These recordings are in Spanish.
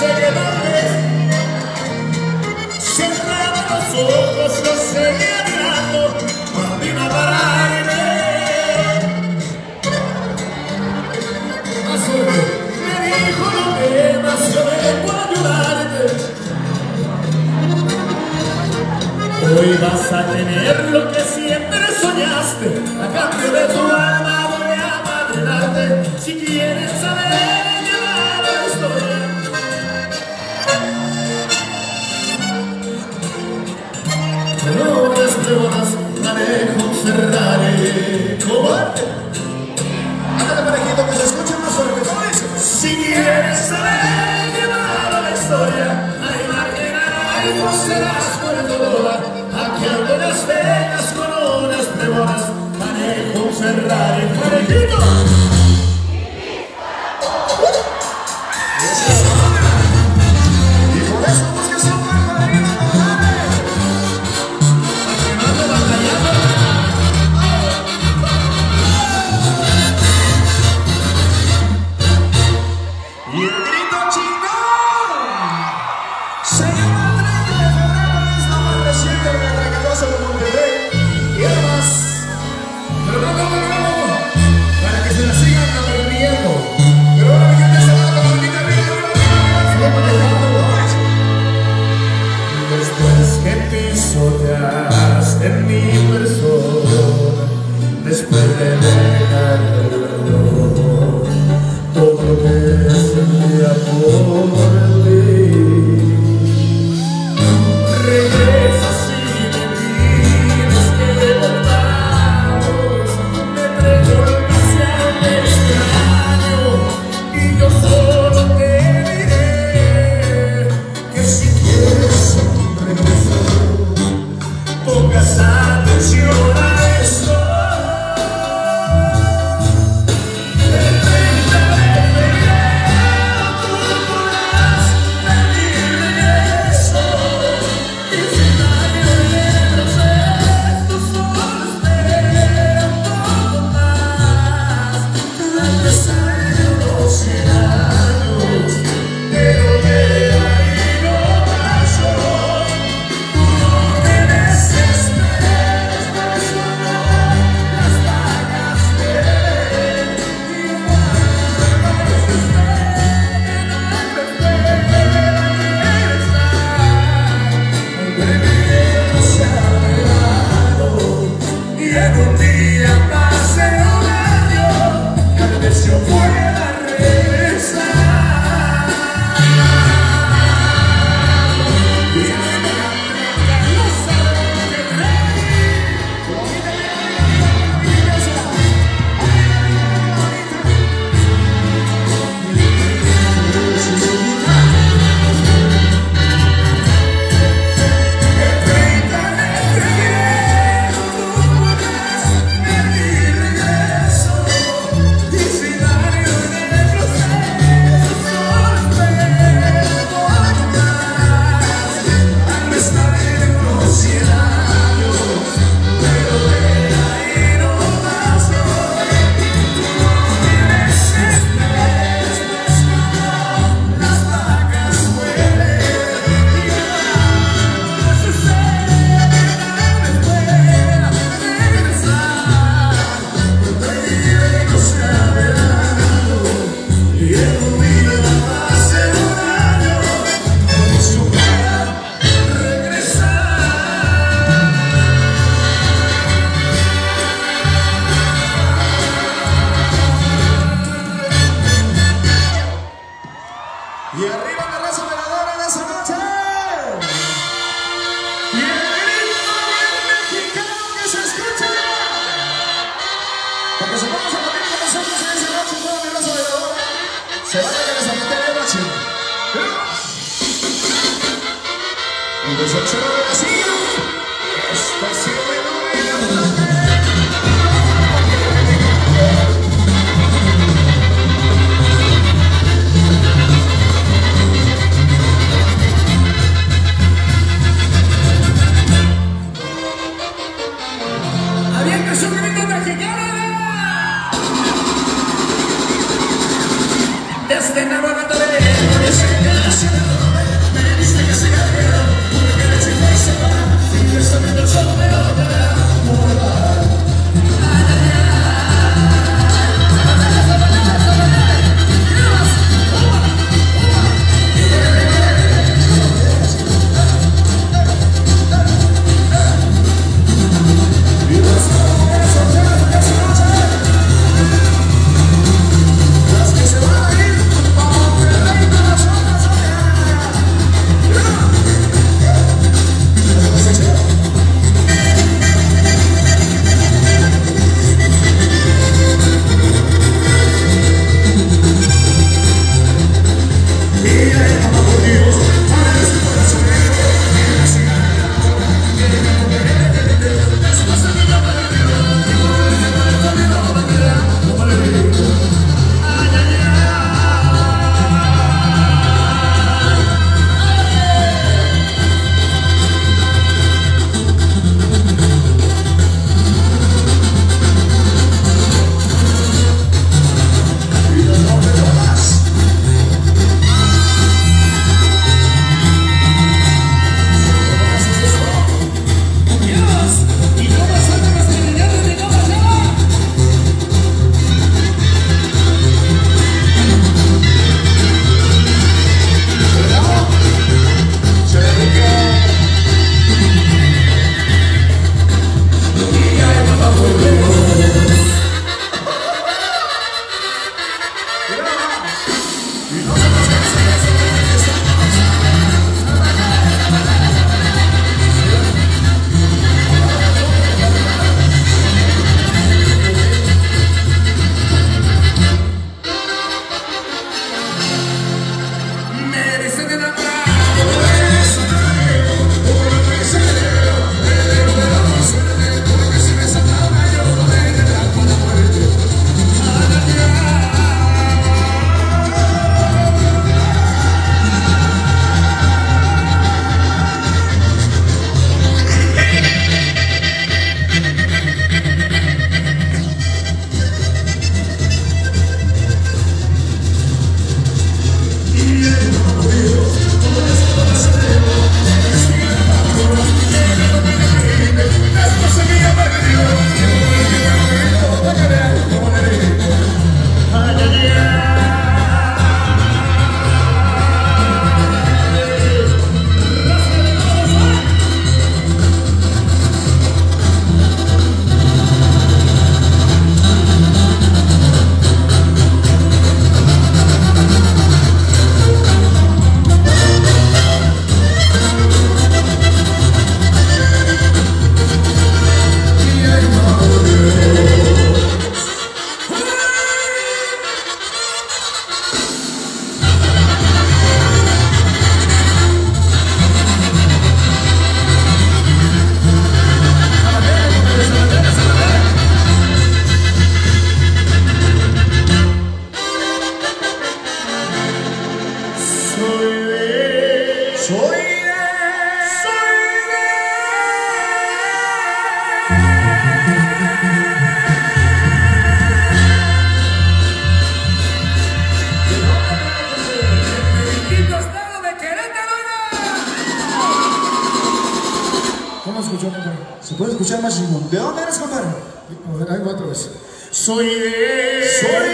seguidores. Cerraba los ojos, lo seguía mirando, cuando iba a pararme. Me dijo: no temas, yo vengo a ayudarte. Hoy vas a tener lo que siempre soñaste, a cambio de tu alma voy a madrenarte. Si quieres saber llevar la historia, colores de bodas, manejo un Ferrari. ¡Cobarde! Ándale, parejito, que se escuche más fuerte. ¿Cómo dice? Si quieres saber llevar la historia, hay máquina y no serás perdedora. Aquí ando en Las Vegas con unas pregonas, manejo un Ferrari. ¡Parejito! En mi persona, después de dejarlo, todo lo que sentía por ti. Regresas y me pides que volvamos, me preguntas si aún te extraño, y yo solo te diré que si quieres un regreso, pongas atención a esto. El 30 de febrero tú podrás pedir regreso, y si nadie de los estos solo espera un poco más. Tal vez hay unos 100 años, pero de ahí no paso. En un día más, en un año, tal vez yo pueda regresar. Y me encanta, no saben qué reír. El 30 de febrero tú podrás pedir regreso, y si nadie en el proceso solo espera un poco más. Tal vez nadie en unos 100 años, pero de ahí no paso. Tú no tienes estrés, pues no, las vacas mueren, y nada sucede, nadie puede regresar. Pedir no sea verano, y en un día más, en un año, tal vez yo pueda regresar. Y arriba la raza veladora de esa noche. Y el grito bien mexicano que se escucha. Porque se vamos a morir con nosotros en esa noche, toda mi raza veladora. Se van a que les apunte de noche. Y desde el cielo de la silla, estación de ¡avienta su grito mexicano! Desde Navarra, desde ¿Se puede escuchar más chingón? ¿De dónde eres, compadre? A ver, ahí va otra vez. Soy de...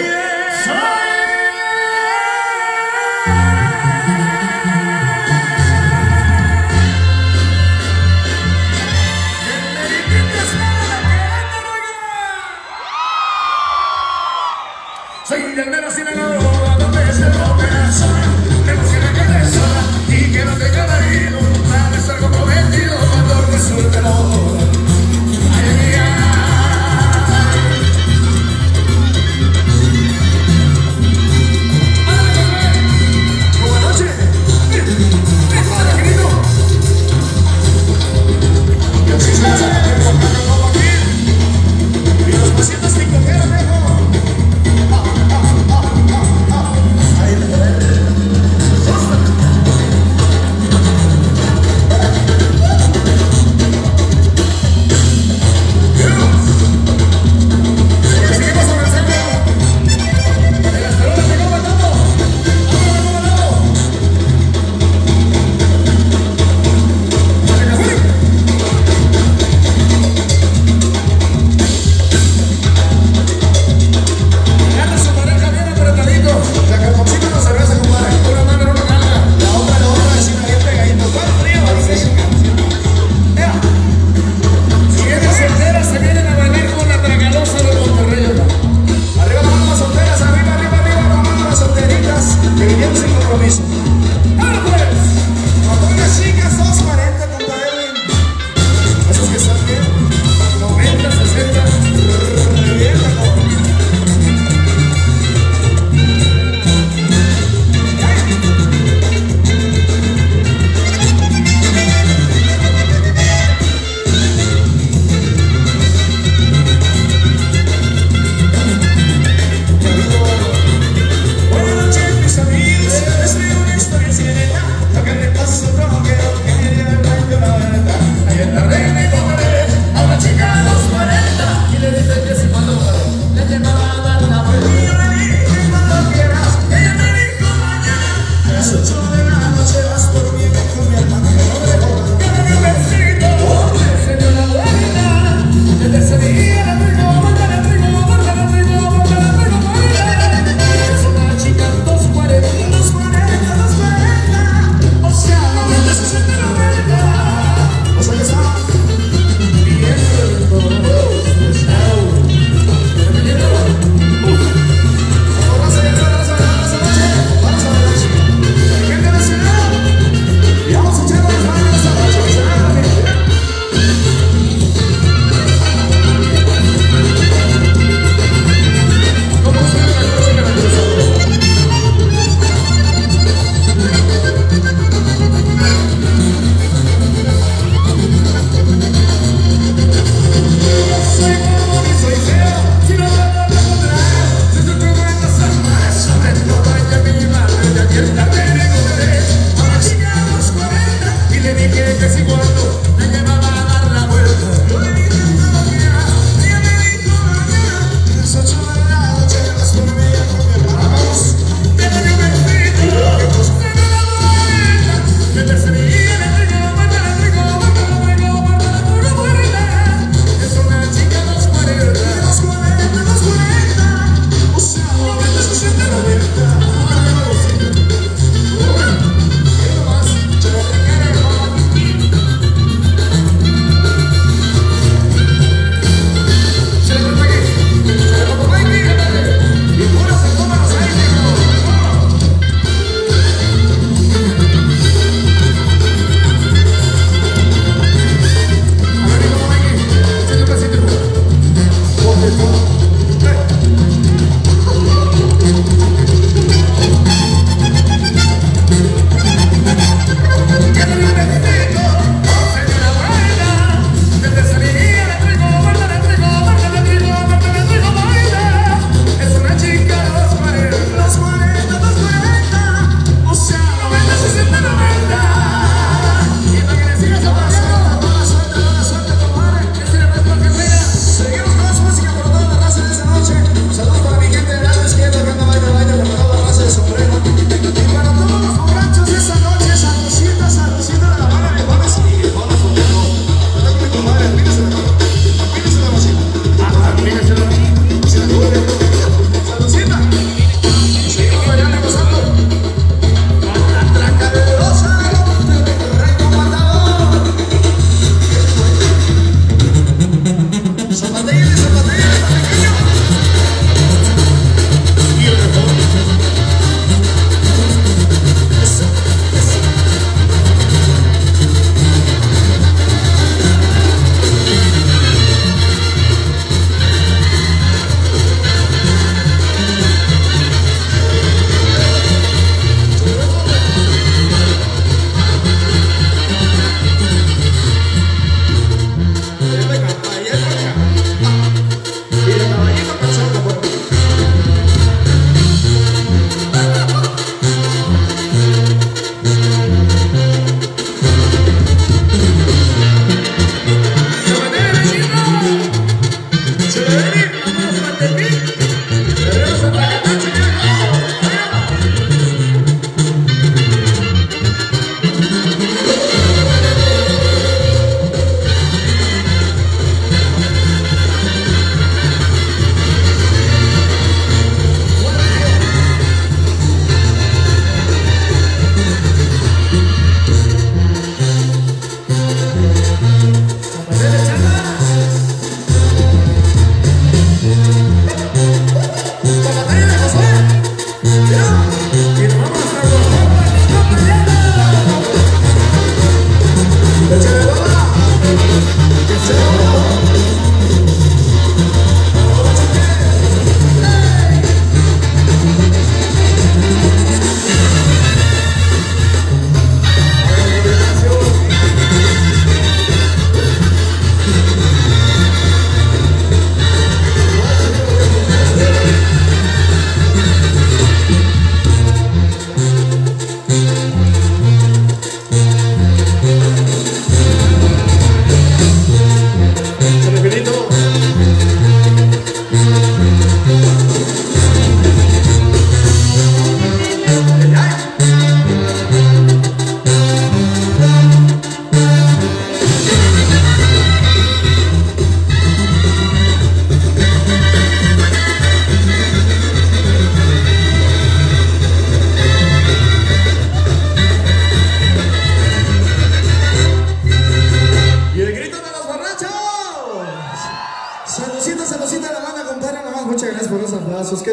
Soy del mero Sinaloa, donde se rompe el sol. Me emociona que te sola y que no te queda ido. Sabes algo prometido cuando resulta la hora. Ay, ay, ay. Buenas noches. Hola, querido. Y así se hace el tiempo que me pongo aquí. Y los pacientes que cogieron, dejo.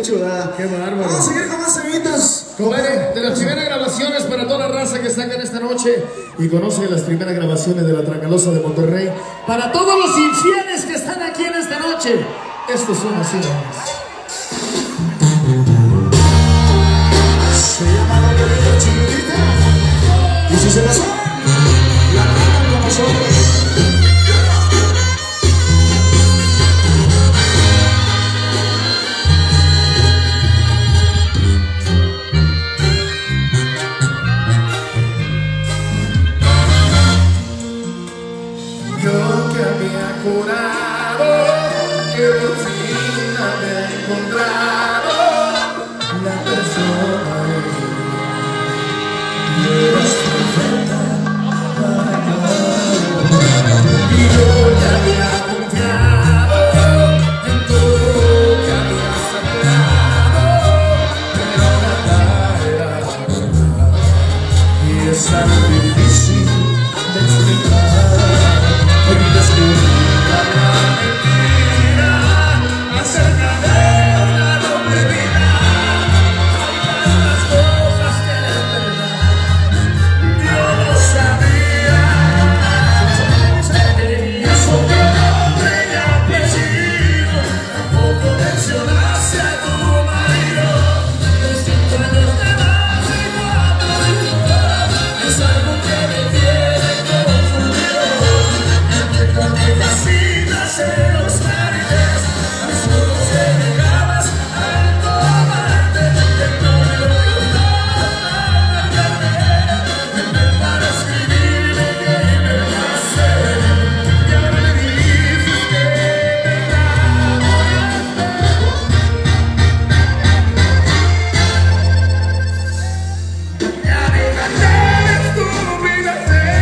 chulada. Qué bárbaro. Vamos a seguir con más semitas. Compadre, de las primeras grabaciones para toda la raza que está acá en esta noche y conoce las primeras grabaciones de la Tracalosa de Monterrey. Para todos los infieles que están aquí en esta noche, estos son así nomás. Se llama La Querida Chiquitita. Y si se la saben, la cantan con nosotros. Yo que había jurado que por fin había encontrado la persona y eras perfecta para cada. Y yo ya había confiado en todo que habías hablado, pero nada era verdad y es tan difícil de explicar. Hoy descubrí la mentira acerca de la doble vida. Hay tantas cosas que de verdad yo no sabía. Tenías otro nombre y apellido, tampoco mencionaste a tu marido. Los 5 años de más y 4 hijos es algo que me tiene confundido. Con las citas en los mares, las fotos que dejabas al tomarte, el número que usabas para marcarme, para escribirme que me pasé. Y ahora me dices que me enamoraste. Ya déjate de estupideces.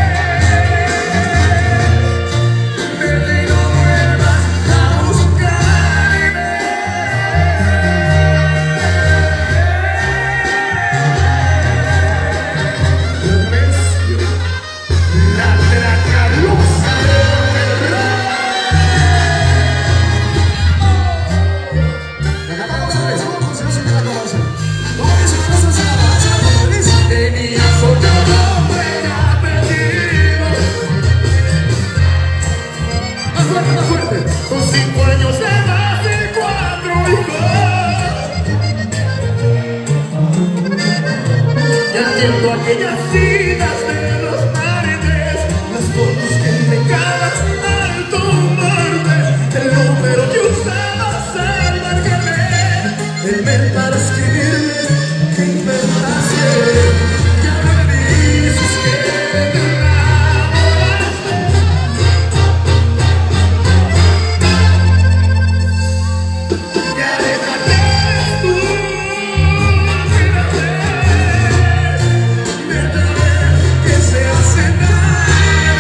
Tenías otro nombre ya perdido. Más fuerte, con 5 años de más y 4 hijos. Ya entiendo aquellas citas de los mares, las fotos que dejabas al tomarte, el número que usabas al marcarme, el mail para escribirme que inventaste. Y ahora me dices que te enamoraste. Ya déjate tú, mírate, que se hace nada.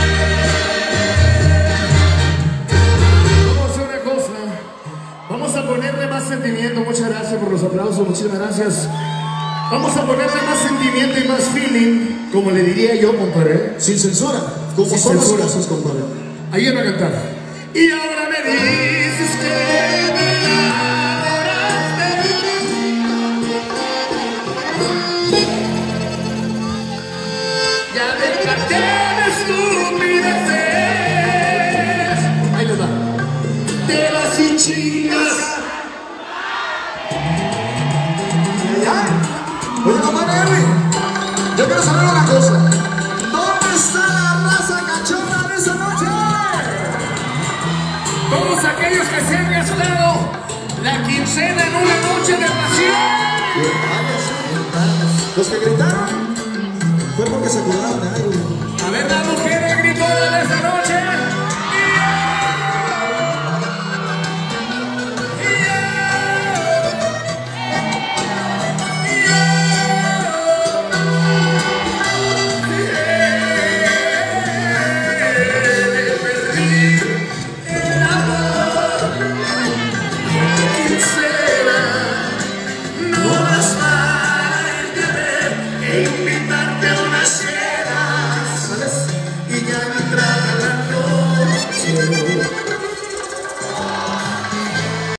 Vamos a hacer una cosa. Vamos a ponerle más sentimiento. Muchas gracias por los aplausos, muchísimas gracias. Vamos a ponerle más sentimiento y más feeling, como le diría yo, compadre. Sin censura. Como Sin son las censura. cosas, compadre. Ahí van a cantar. Y ahora me dices que me enamoraste. Ya déjate de estupideces. Ahí les va. Te vas y chingas. ¿Ya? Oye, compadre Erwin, yo quiero saber una cosa. ¿Dónde está la raza cachorra de esa noche? Todos aquellos que se han gastado la quincena en una noche de pasión. Los que gritaron fue porque se acordaron de algo. A ver, la mujer.